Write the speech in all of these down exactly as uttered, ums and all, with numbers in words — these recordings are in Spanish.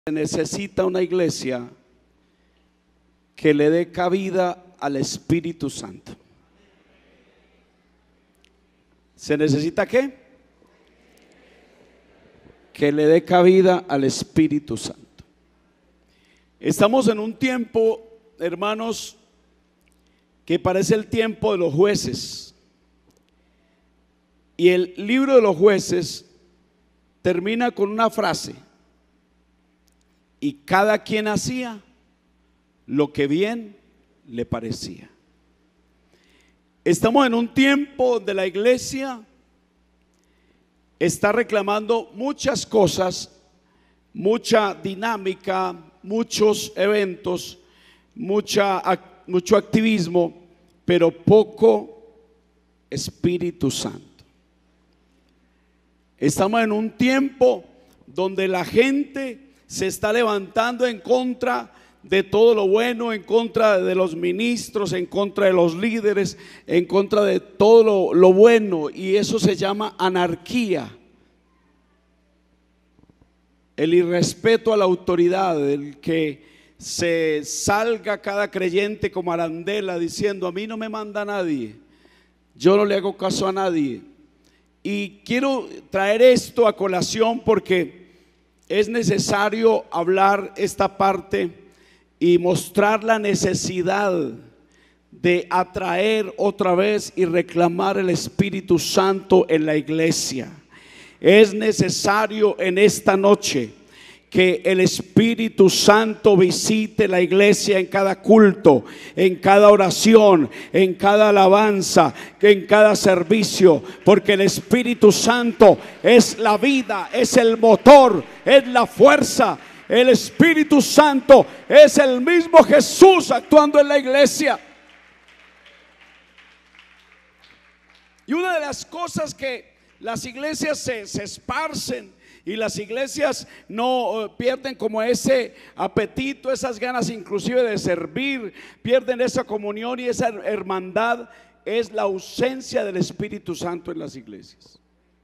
Se necesita una iglesia que le dé cabida al Espíritu Santo. ¿Se necesita qué? Que le dé cabida al Espíritu Santo. Estamos en un tiempo, hermanos, que parece el tiempo de los jueces. Y el libro de los jueces termina con una frase: y cada quien hacía lo que bien le parecía. Estamos en un tiempo donde la iglesia está reclamando muchas cosas, mucha dinámica, muchos eventos, mucha, mucho activismo, pero poco Espíritu Santo. Estamos en un tiempo donde la gente se está levantando en contra de todo lo bueno, en contra de los ministros, en contra de los líderes, en contra de todo lo, lo bueno, y eso se llama anarquía. El irrespeto a la autoridad, el que se salga cada creyente como arandela diciendo: a mí no me manda nadie, yo no le hago caso a nadie. Y quiero traer esto a colación porque es necesario hablar esta parte y mostrar la necesidad de atraer otra vez y reclamar el Espíritu Santo en la iglesia. Es necesario en esta noche que el Espíritu Santo visite la iglesia en cada culto, en cada oración, en cada alabanza, en cada servicio, porque el Espíritu Santo es la vida, es el motor, es la fuerza. El Espíritu Santo es el mismo Jesús actuando en la iglesia. Y una de las cosas que las iglesias se, se esparcen, y las iglesias no uh, pierden como ese apetito, esas ganas inclusive de servir, pierden esa comunión y esa hermandad, es la ausencia del Espíritu Santo en las iglesias.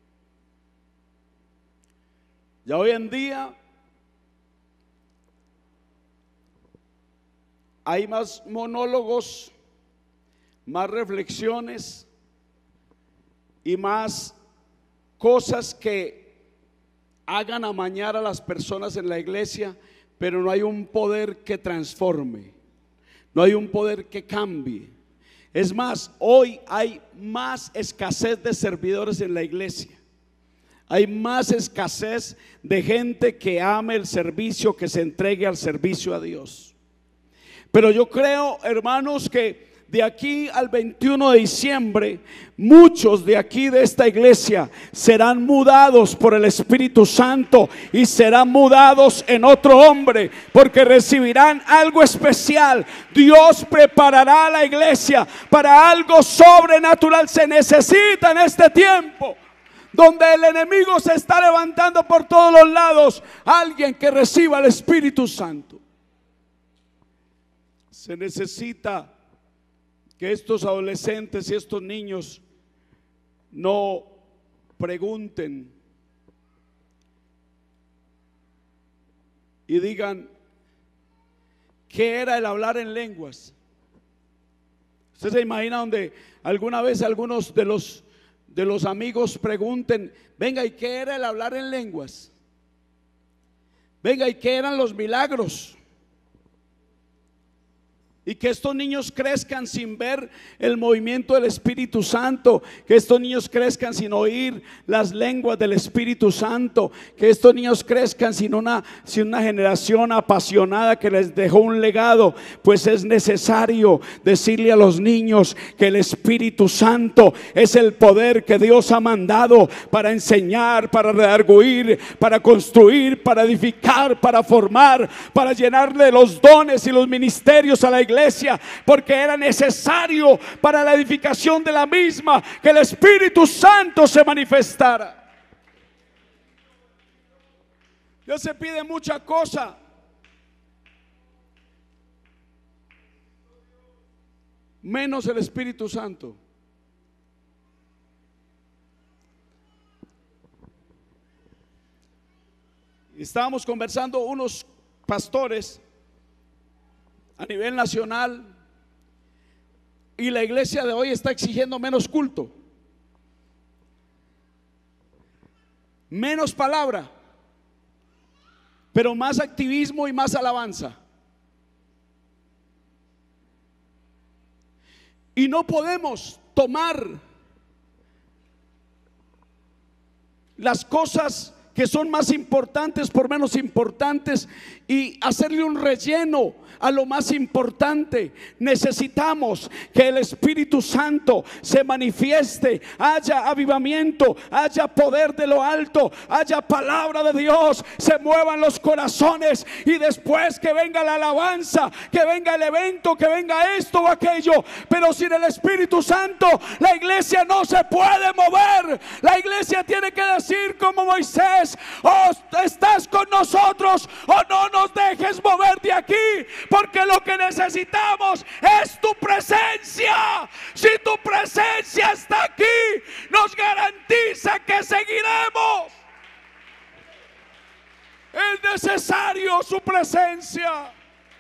Ya hoy en día hay más monólogos, más reflexiones y más cosas que hagan amañar a las personas en la iglesia, pero no hay un poder que transforme, no hay un poder que cambie. Es más, hoy hay más escasez de servidores en la iglesia. Hay más escasez de gente que ame el servicio, que se entregue al servicio a Dios. Pero yo creo, hermanos, que de aquí al veintiuno de diciembre, muchos de aquí de esta iglesia serán mudados por el Espíritu Santo y serán mudados en otro hombre, porque recibirán algo especial. Dios preparará a la iglesia para algo sobrenatural. Se necesita en este tiempo donde el enemigo se está levantando por todos los lados, alguien que reciba el Espíritu Santo. Se necesita que estos adolescentes y estos niños no pregunten y digan: ¿qué era el hablar en lenguas? ¿Usted se imagina donde alguna vez algunos de los, de los amigos pregunten: venga, ¿y qué era el hablar en lenguas? Venga, ¿y qué eran los milagros? Y que estos niños crezcan sin ver el movimiento del Espíritu Santo, que estos niños crezcan sin oír las lenguas del Espíritu Santo, que estos niños crezcan sin una, sin una generación apasionada que les dejó un legado. Pues es necesario decirle a los niños que el Espíritu Santo es el poder que Dios ha mandado para enseñar, para redarguir, para construir, para edificar, para formar, para llenarle los dones y los ministerios a la iglesia. Porque era necesario para la edificación de la misma que el Espíritu Santo se manifestara. Dios se pide mucha cosa, menos el Espíritu Santo. Estábamos conversando unos pastores a nivel nacional y la iglesia de hoy está exigiendo menos culto, menos palabra, pero más activismo y más alabanza. Y no podemos tomar las cosas que son más importantes por menos importantes y hacerle un relleno a lo más importante. Necesitamos que el Espíritu Santo se manifieste, haya avivamiento, haya poder de lo alto, haya palabra de Dios, se muevan los corazones y después que venga la alabanza, que venga el evento, que venga esto o aquello. Pero sin el Espíritu Santo la iglesia no se puede mover. La iglesia tiene que decir como Moisés: o estás con nosotros o no nos dejes mover de aquí, porque lo que necesitamos es tu presencia. Si tu presencia está aquí, nos garantiza que seguiremos. Es necesario su presencia.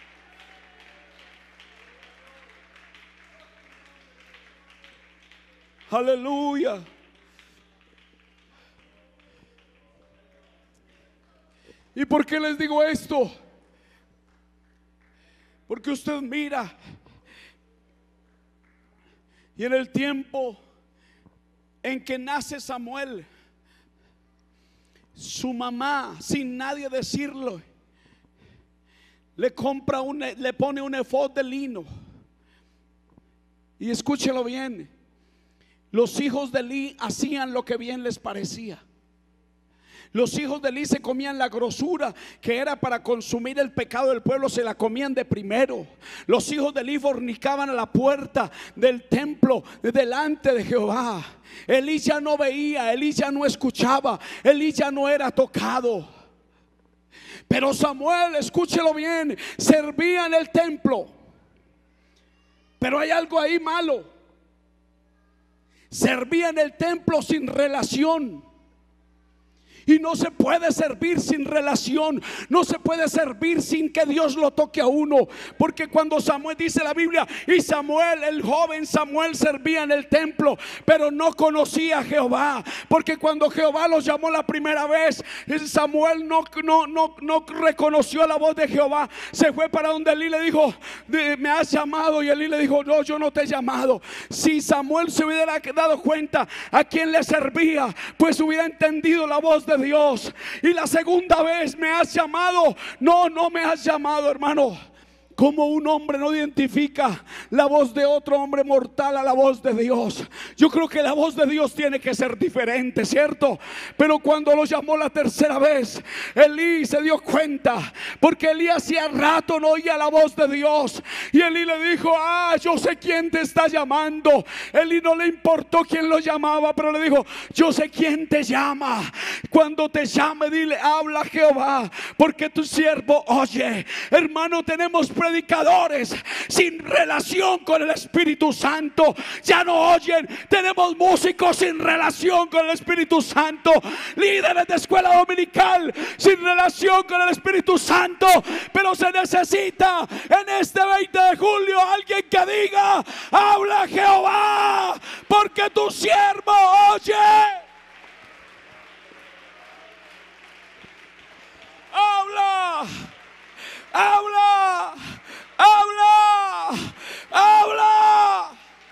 Aleluya. ¿Y por qué les digo esto? Porque usted mira, y en el tiempo en que nace Samuel, su mamá, sin nadie decirlo, le compra un, le pone un efod de lino. Y escúchelo bien, los hijos de Elí hacían lo que bien les parecía. Los hijos de Elí se comían la grosura que era para consumir el pecado del pueblo, se la comían de primero. Los hijos de Elí fornicaban a la puerta del templo delante de Jehová. Elí ya no veía, Elí ya no escuchaba, Elí ya no era tocado. Pero Samuel, escúchelo bien, servía en el templo. Pero hay algo ahí malo. Servía en el templo sin relación. Y no se puede servir sin relación. No se puede servir sin que Dios lo toque a uno. Porque cuando Samuel, dice la Biblia, y Samuel, el joven Samuel, servía en el templo, pero no conocía a Jehová. Porque cuando Jehová los llamó la primera vez, Samuel no, no, no, no reconoció la voz de Jehová. Se fue para donde Elí, le dijo: me has llamado. Y Elí le dijo: no, yo no te he llamado. Si Samuel se hubiera dado cuenta a quién le servía, pues hubiera entendido la voz de Dios. Y la segunda vez: me has llamado. No, no me has llamado, hermano. Como un hombre no identifica la voz de otro hombre mortal a la voz de Dios. Yo creo que la voz de Dios tiene que ser diferente, ¿cierto? Pero cuando lo llamó la tercera vez, Elí se dio cuenta, porque Elí hacía rato no oía la voz de Dios. Y Elí le dijo: ah, yo sé quién te está llamando. Elí no le importó quién lo llamaba, pero le dijo: yo sé quién te llama. Cuando te llame, dile: habla Jehová, porque tu siervo oye. Hermano, tenemos predicadores sin relación con el Espíritu Santo, ya no oyen. Tenemos músicos sin relación con el Espíritu Santo, líderes de escuela dominical sin relación con el Espíritu Santo. Pero se necesita en este veinte de julio alguien que diga: habla Jehová, porque tu siervo oye. Habla, habla, habla, habla.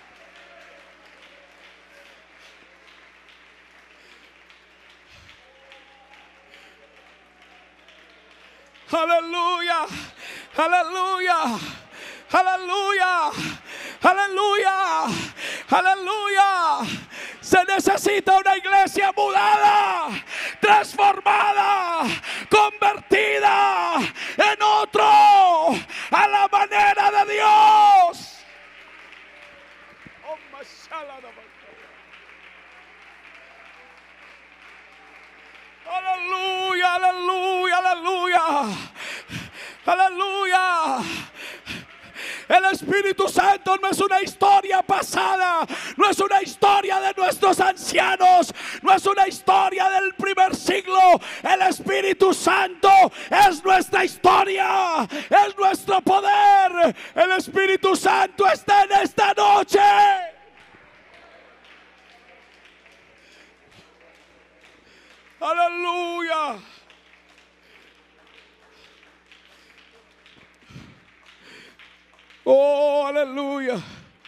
Aleluya, aleluya, aleluya, aleluya, aleluya. Se necesita una iglesia mudada, transformada, convertida en otro, a la manera de Dios. Aleluya, aleluya, aleluya, aleluya. El Espíritu Santo no es una historia pasada, no es una historia de nuestros ancianos, no es una historia del primer siglo. El Espíritu Santo es nuestra historia, es nuestro poder. El Espíritu Santo está en esta noche. Aleluya. Oh, aleluya.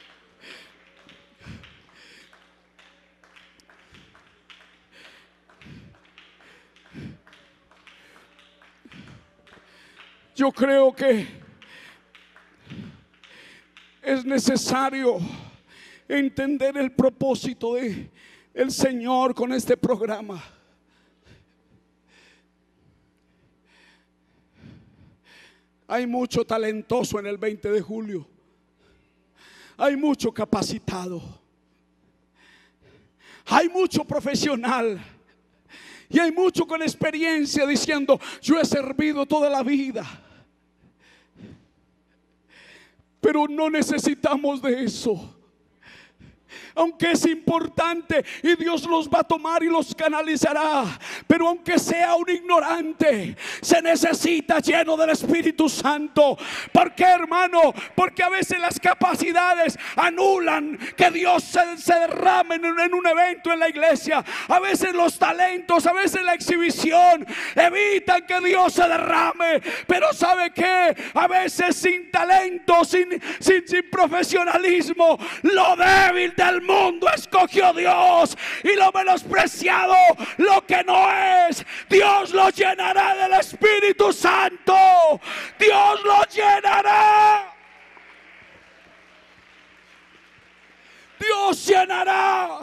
Yo creo que es necesario entender el propósito de el Señor con este programa. Hay mucho talentoso en el veinte de julio. Hay mucho capacitado. Hay mucho profesional. Y hay mucho con experiencia diciendo: yo he servido toda la vida. Pero no necesitamos de eso. Aunque es importante y Dios los va a tomar y los canalizará, pero aunque sea un ignorante, se necesita lleno del Espíritu Santo. ¿Por qué, hermano? Porque a veces las capacidades anulan que Dios se, se derrame en un, en un evento en la iglesia. A veces los talentos, a veces la exhibición evitan que Dios se derrame. Pero ¿sabe qué? A veces sin talento, sin, sin, sin profesionalismo, lo débil del mundo escogió Dios, y lo menospreciado, lo que no es, Dios lo llenará del Espíritu Santo. Dios lo llenará. Dios llenará.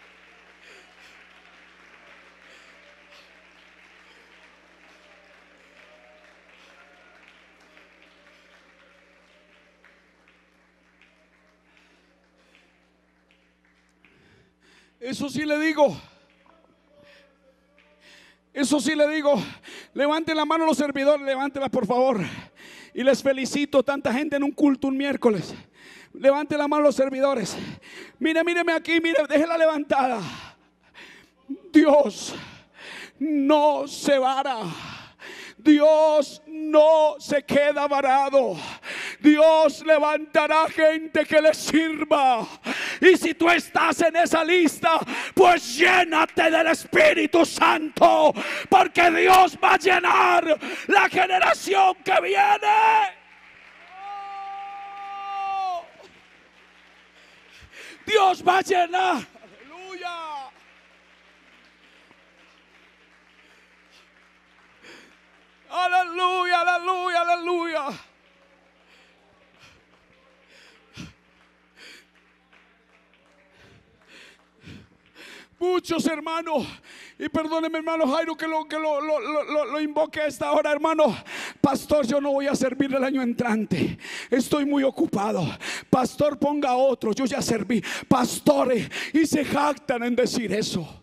Eso sí le digo. Eso sí le digo. Levanten la mano los servidores, levántenla por favor. Y les felicito, tanta gente en un culto un miércoles. Levanten la mano los servidores. Mire, míreme aquí, mire, déjela levantada. Dios no se vara. Dios no se queda varado. Dios levantará gente que le sirva. Y si tú estás en esa lista, pues llénate del Espíritu Santo, porque Dios va a llenar la generación que viene. Oh, Dios va a llenar. Aleluya. Aleluya, aleluya, aleluya. Muchos hermanos, y perdóneme hermano Jairo que lo, que lo, lo, lo, lo invoque a esta hora, hermano. Pastor, yo no voy a servir el año entrante, estoy muy ocupado. Pastor, ponga otro, yo ya serví. Pastores, y se jactan en decir eso.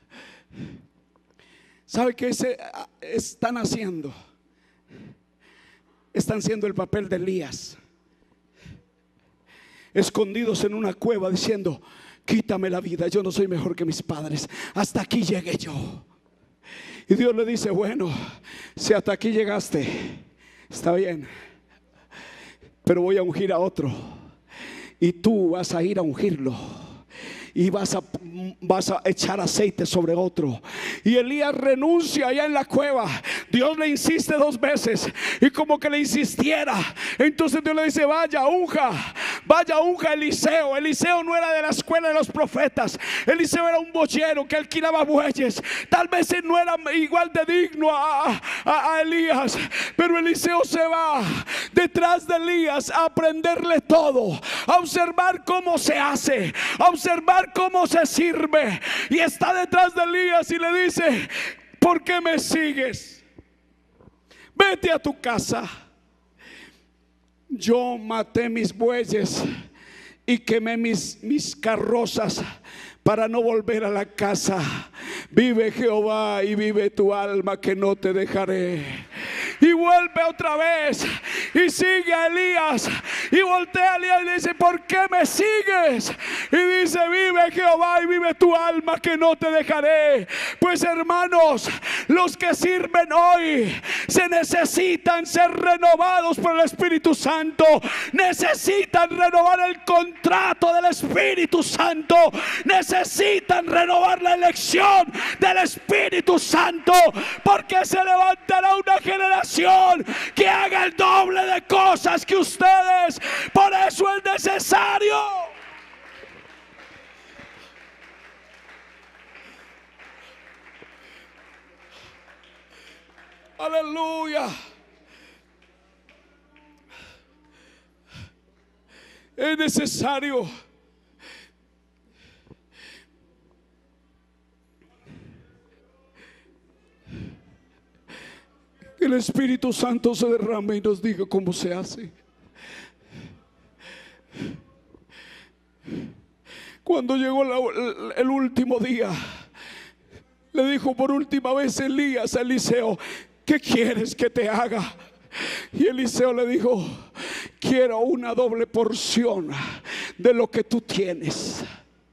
¿Sabe qué se están haciendo? Están haciendo el papel de Elías, escondidos en una cueva diciendo: quítame la vida, yo no soy mejor que mis padres, hasta aquí llegué yo. Y Dios le dice: bueno, si hasta aquí llegaste, está bien, pero voy a ungir a otro, y tú vas a ir a ungirlo, y vas a, vas a echar aceite sobre otro. Y Elías renuncia allá en la cueva. Dios le insiste dos veces, y como que le insistiera, entonces Dios le dice: vaya, unja, vaya, unja a Eliseo. Eliseo no era de la escuela de los profetas. Eliseo era un boyero que alquilaba bueyes. Tal vez él no era igual de digno a, a, a Elías, pero Eliseo se va detrás de Elías a aprenderle todo, a observar cómo se hace, a observar cómo se sirve. Y está detrás de Elías y le dice: ¿por qué me sigues? Vete a tu casa. Yo maté mis bueyes y quemé mis, mis carrozas para no volver a la casa. Vive Jehová y vive tu alma, que no te dejaré. y vuelve otra vez y sigue a Elías, y voltea a Elías y le dice: ¿por qué me sigues? Y dice: vive Jehová y vive tu alma, que no te dejaré. Pues hermanos, los que sirven hoy se necesitan ser renovados por el Espíritu Santo. Necesitan renovar el contrato del Espíritu Santo. Necesitan renovar la elección del Espíritu Santo, porque se levantará una generación que haga el doble de cosas que ustedes. Por eso es necesario. Aleluya. Es necesario que el Espíritu Santo se derrame y nos diga cómo se hace. Cuando llegó la, el último día, le dijo por última vez Elías a Eliseo: ¿qué quieres que te haga? Y Eliseo le dijo: quiero una doble porción de lo que tú tienes.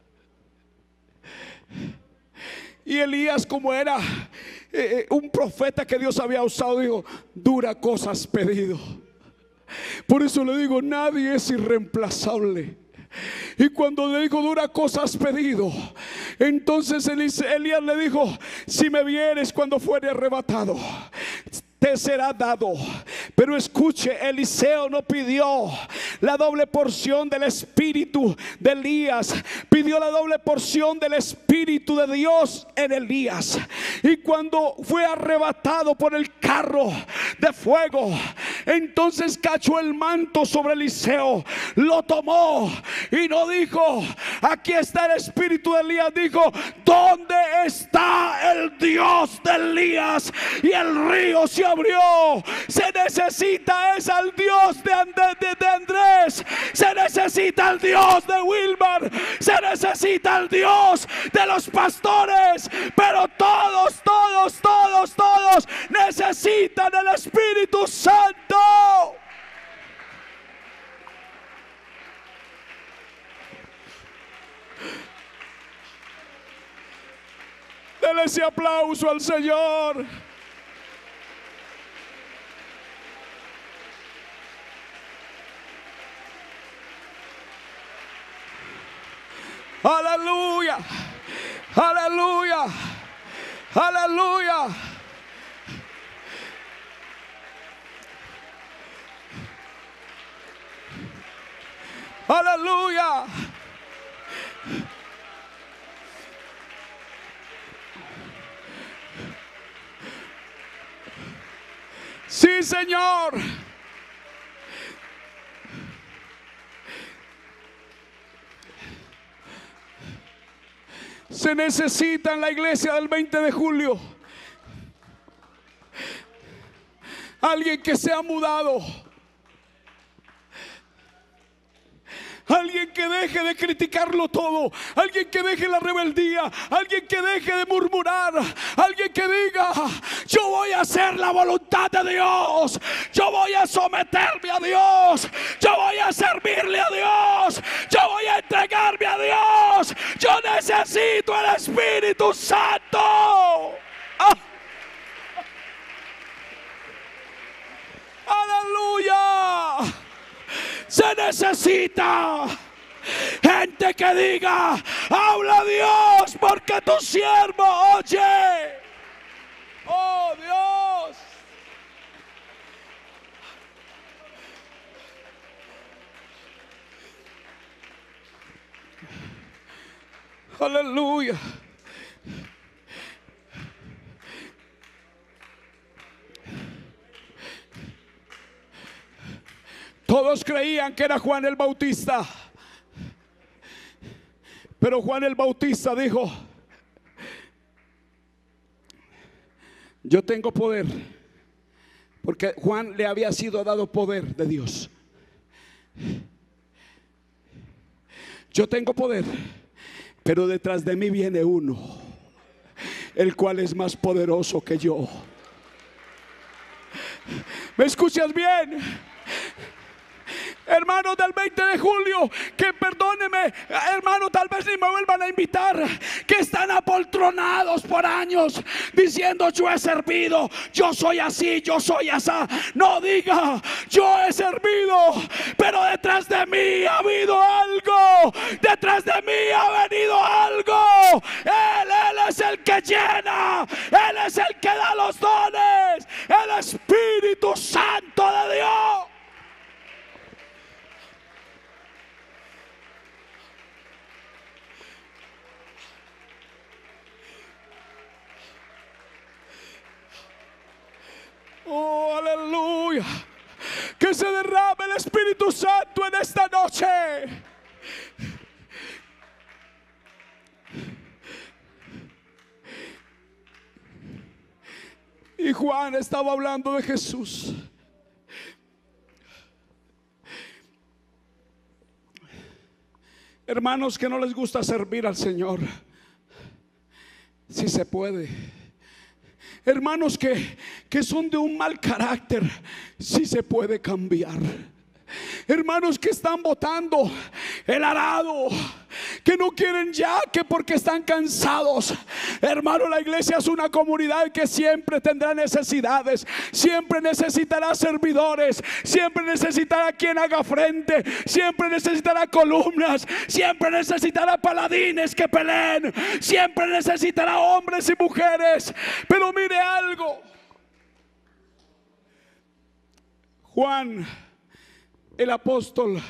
Y Elías, como era eh, un profeta que Dios había usado, dijo: dura cosa has pedido. Por eso le digo, nadie es irreemplazable. Y cuando le dijo: dura cosa has pedido, entonces Elías le dijo: si me vieres cuando fuere arrebatado, te será dado. Pero escuche, Eliseo no pidió la doble porción del espíritu de Elías, pidió la doble porción del espíritu de Dios en Elías. Y cuando fue arrebatado por el carro de fuego, entonces cachó el manto sobre Eliseo, lo tomó y no dijo: aquí está el espíritu de Elías. Dijo: ¿dónde está el Dios de Elías? Y el río se abrió. Se necesita es al Dios de, Andrés, de, de Andrés, se necesita al Dios de Wilmar, se necesita al Dios de los pastores, pero todos, todos, todos, todos necesitan el Espíritu Santo. Dele ese aplauso al Señor. Aleluya, aleluya, aleluya. Aleluya. Sí, Señor. Se necesita en la iglesia del veinte de julio alguien que sea mudado, alguien que deje de criticarlo todo, alguien que deje la rebeldía, alguien que deje de murmurar, alguien que diga: yo voy a hacer la voluntad de Dios, yo voy a someterme a Dios, yo voy a servirle a Dios, yo voy a entregarme a Dios. Yo necesito el Espíritu Santo. ¡Ah! ¡Aleluya! Se necesita gente que diga: habla Dios, porque tu siervo oye. Oh Dios. Aleluya. Todos creían que era Juan el Bautista, pero Juan el Bautista dijo: yo tengo poder, porque Juan le había sido dado poder de Dios. Yo tengo poder, pero detrás de mí viene uno, el cual es más poderoso que yo. ¿Me escuchas bien? Hermanos del veinte de julio, que perdóneme, hermano, tal vez ni me vuelvan a invitar, que están apoltronados por años diciendo yo he servido, yo soy así, yo soy así. No diga yo he servido, pero detrás de mí ha habido algo, detrás de mí ha venido algo. Él, él es el que llena, Él es el que da los dones, el Espíritu Santo de Dios. Oh, aleluya. Que se derrame el Espíritu Santo en esta noche. Y Juan estaba hablando de Jesús. Hermanos que no les gusta servir al Señor, si se puede. Hermanos que, que son de un mal carácter, si se puede cambiar. Hermanos que están botando el arado, que no quieren ya, que porque están cansados. Hermano, la iglesia es una comunidad que siempre tendrá necesidades, siempre necesitará servidores, siempre necesitará quien haga frente, siempre necesitará columnas, siempre necesitará paladines que peleen, siempre necesitará hombres y mujeres. Pero mire algo, Juan el apóstol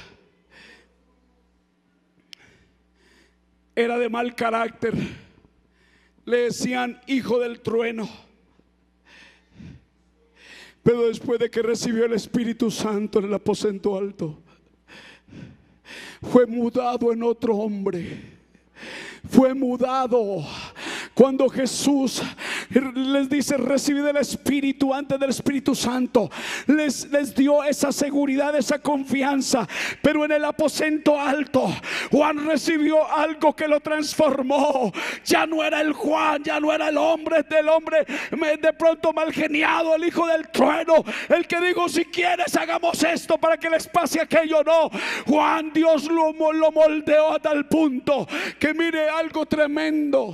era de mal carácter, le decían hijo del trueno. Pero después de que recibió el Espíritu Santo en el aposento alto, fue mudado en otro hombre. Fue mudado. Cuando Jesús les dice recibid el Espíritu, antes del Espíritu Santo les, les dio esa seguridad, esa confianza. Pero en el aposento alto Juan recibió algo que lo transformó. Ya no era el Juan, ya no era el hombre del hombre de pronto mal geniado, el hijo del trueno, el que dijo si quieres hagamos esto para que les pase aquello. No, Juan, Dios lo, lo moldeó a tal punto que mire algo tremendo.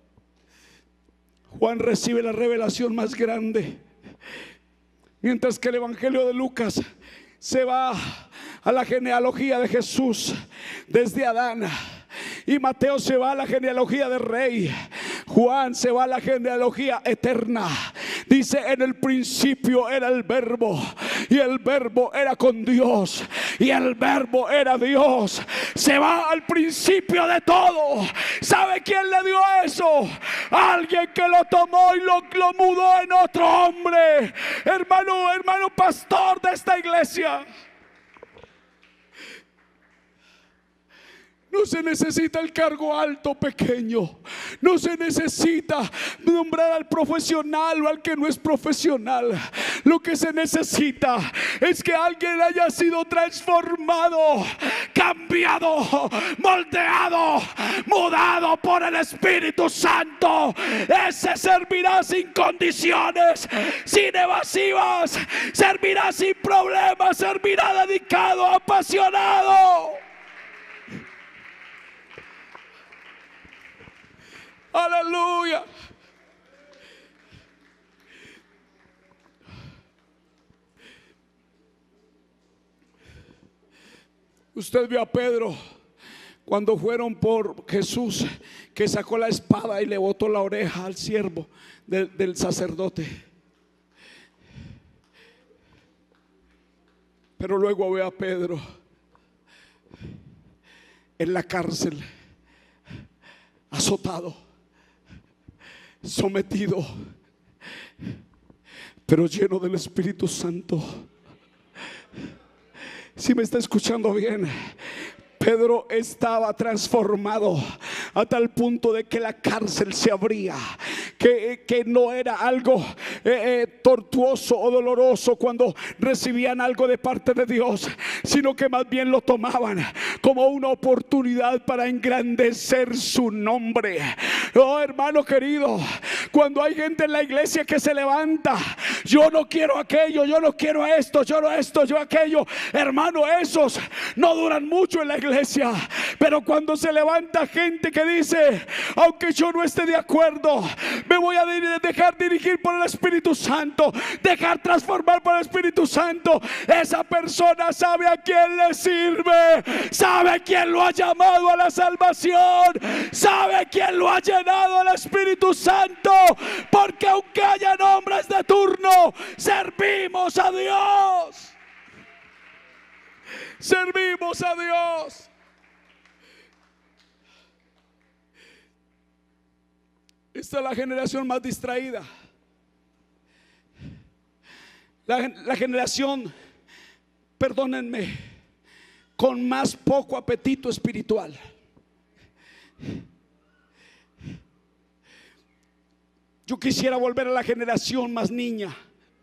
Juan recibe la revelación más grande, mientras que el Evangelio de Lucas se va a la genealogía de Jesús desde Adán, y Mateo se va a la genealogía del rey. Juan se va a la genealogía eterna. Dice en el principio era el verbo, y el verbo era con Dios, y el verbo era Dios. Se va al principio de todo. ¿Sabe quién le dio eso? Alguien que lo tomó y lo, lo mudó en otro hombre. Hermano, hermano pastor de esta iglesia, no se necesita el cargo alto o pequeño. No se necesita nombrar al profesional o al que no es profesional. Lo que se necesita es que alguien haya sido transformado, cambiado, moldeado, mudado por el Espíritu Santo. Ese servirá sin condiciones, sin evasivas, servirá sin problemas, servirá dedicado, apasionado. Aleluya. Usted vio a Pedro cuando fueron por Jesús, que sacó la espada y le botó la oreja al siervo del, del sacerdote. Pero luego ve a Pedro en la cárcel, azotado, sometido, pero lleno del Espíritu Santo. Si me está escuchando bien, Pedro estaba transformado a tal punto de que la cárcel se abría, que, que no era algo eh, eh, tortuoso o doloroso cuando recibían algo de parte de Dios, sino que más bien lo tomaban como una oportunidad para engrandecer su nombre. Oh, hermano querido, cuando hay gente en la iglesia que se levanta Yo no quiero aquello, yo no quiero esto, yo no esto, yo aquello. Hermano, esos no duran mucho en la iglesia. Pero cuando se levanta gente que dice, aunque yo no esté de acuerdo, me voy a dejar dirigir por el Espíritu Santo, dejar transformar por el Espíritu Santo, esa persona sabe a quién le sirve, sabe quién lo ha llamado a la salvación, sabe quién lo ha llenado al Espíritu Santo, porque aunque haya hombres de turno, servimos a Dios. Servimos a Dios. Esta es la generación más distraída. La, la generación, perdónenme, con más poco apetito espiritual. Yo quisiera volver a la generación más niña,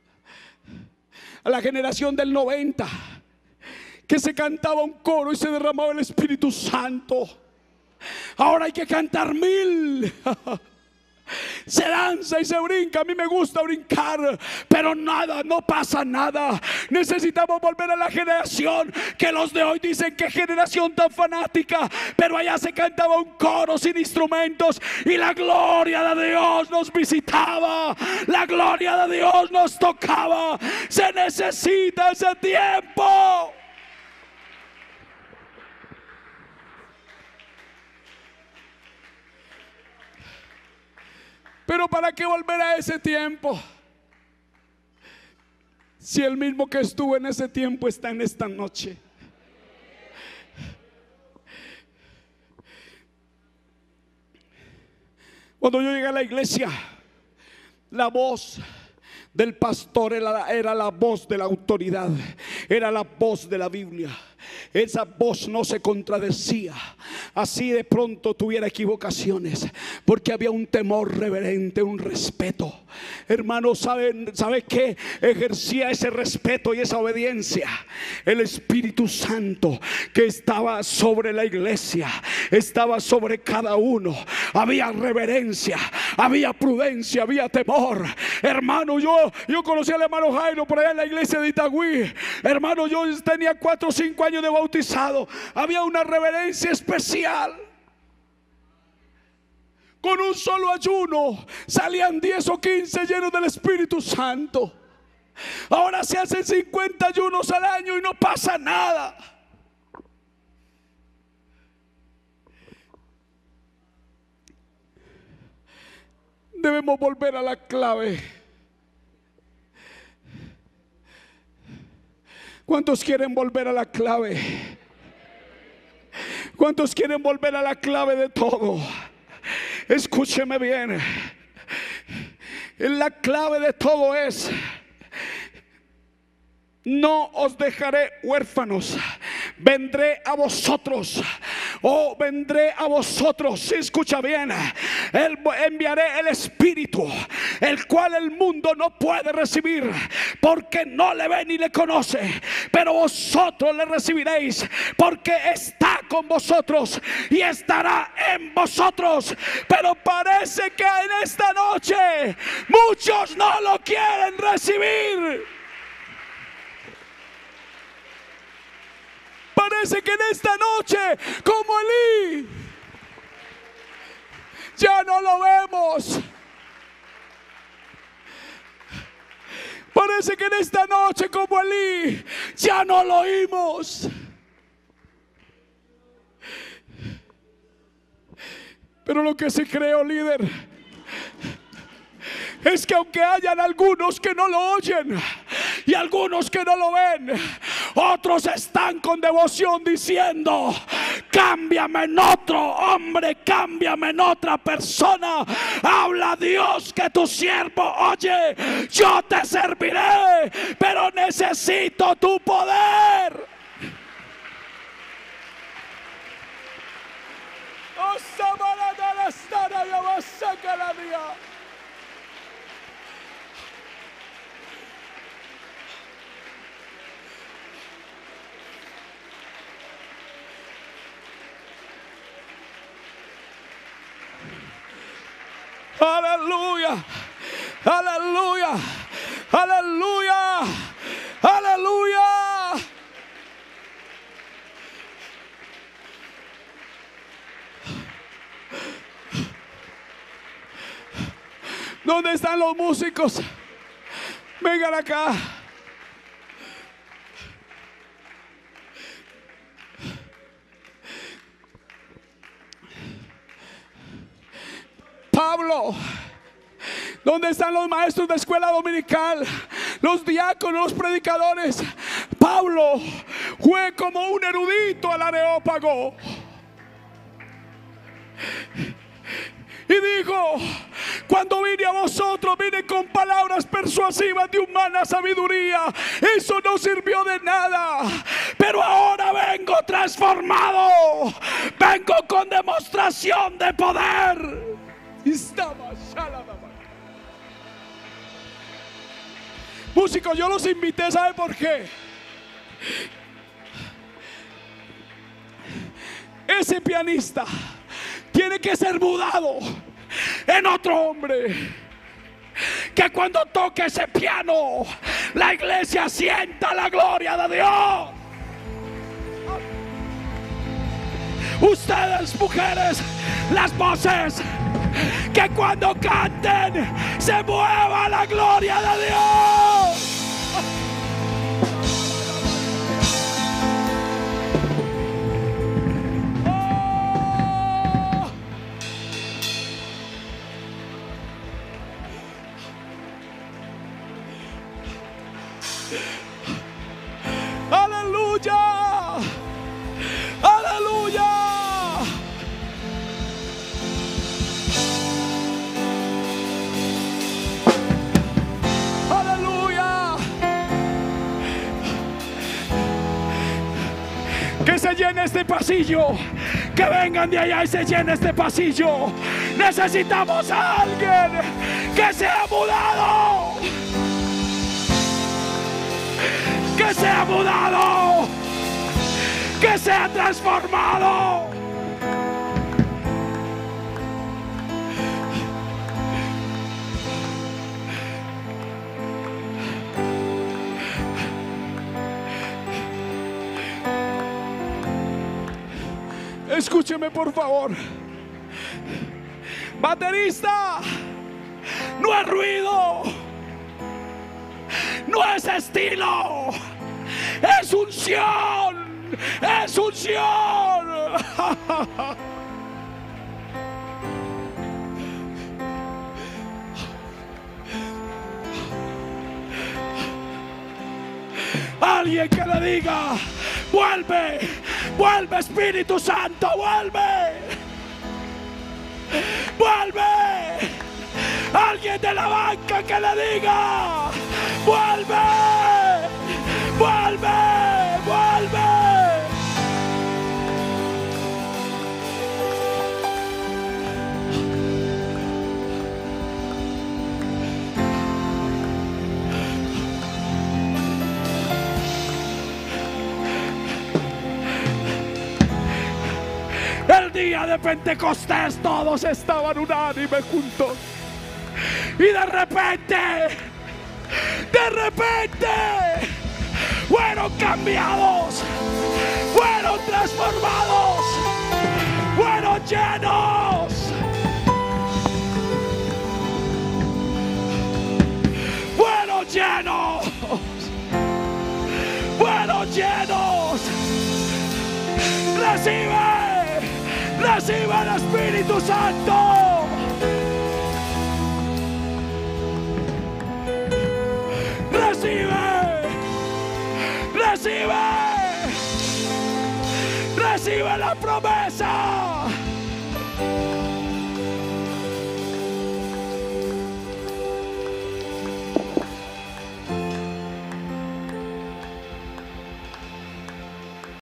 a la generación del noventa, que se cantaba un coro y se derramaba el Espíritu Santo. Ahora hay que cantar mil. Se danza y se brinca. A mí me gusta brincar, pero nada, no pasa nada. Necesitamos volver a la generación que los de hoy dicen que generación tan fanática, pero allá se cantaba un coro sin instrumentos y la gloria de Dios nos visitaba, la gloria de Dios nos tocaba. Se necesita ese tiempo. Pero ¿para qué volver a ese tiempo? Si el mismo que estuvo en ese tiempo está en esta noche. Cuando yo llegué a la iglesia, la voz del pastor era, era la voz de la autoridad, era la voz de la Biblia. Esa voz no se contradecía, así de pronto tuviera equivocaciones, porque había un temor reverente, un respeto. Hermanos, ¿saben, ¿sabe qué? Ejercía ese respeto y esa obediencia el Espíritu Santo que estaba sobre la iglesia, estaba sobre cada uno. Había reverencia, había prudencia, había temor. Hermano, yo, yo conocí al hermano Jairo por allá en la iglesia de Itagüí. Hermano, yo tenía cuatro o cinco años de bautizado. Había una reverencia especial. Con un solo ayuno salían diez o quince llenos del Espíritu Santo. Ahora se hacen cincuenta ayunos al año y no pasa nada. Debemos volver a la clave. ¿Cuántos quieren volver a la clave? ¿Cuántos quieren volver a la clave de todo? Escúcheme bien. La clave de todo es: no os dejaré huérfanos, vendré a vosotros. Oh, vendré a vosotros. Escucha bien. Él, enviaré el Espíritu, el cual el mundo no puede recibir, porque no le ve ni le conoce. Pero vosotros le recibiréis, porque está con vosotros y estará en vosotros. Pero parece que en esta noche muchos no lo quieren recibir. Parece que en esta noche, como Elí, ya no lo vemos. Parece que en esta noche, como Elí, ya no lo oímos. Pero lo que sí creo, líder, es que aunque hayan algunos que no lo oyen y algunos que no lo ven, otros están con devoción diciendo: cámbiame en otro hombre, cámbiame en otra persona. Habla Dios, que tu siervo oye. Yo te serviré, pero necesito tu poder. Oh, Samara de la Stara y Abasaca la Día. Aleluya, aleluya, Aleluya, aleluya. ¿Dónde están los músicos? Vengan acá. Pablo, ¿dónde están los maestros de escuela dominical? Los diáconos, los predicadores. Pablo fue como un erudito al Areópago y dijo: cuando vine a vosotros, vine con palabras persuasivas de humana sabiduría. Eso no sirvió de nada. Pero ahora vengo transformado. Vengo con demostración de poder. Músicos, yo los invité, ¿sabe por qué? Ese pianista tiene que ser mudado en otro hombre, que cuando toque ese piano la iglesia sienta la gloria de Dios. Ustedes, mujeres, las voces, que cuando canten se mueva la gloria de Dios. Aleluya, aleluya. Aleluya. Que se llene este pasillo. Que vengan de allá y se llene este pasillo. Necesitamos a alguien que sea mudado. Que sea mudado, que sea transformado. Escúcheme, por favor. Baterista, no es ruido, no es estilo, es unción, es unción. Alguien que le diga: vuelve, vuelve Espíritu Santo, vuelve, vuelve. Alguien de la banca que le diga: vuelve, vuelve, vuelve. El día de Pentecostés todos estaban unánimes juntos. Y de repente, de repente, fueron cambiados, fueron transformados, fueron llenos, fueron llenos, fueron llenos. Recibe, recibe el Espíritu Santo. Recibe, recibe, recibe la promesa.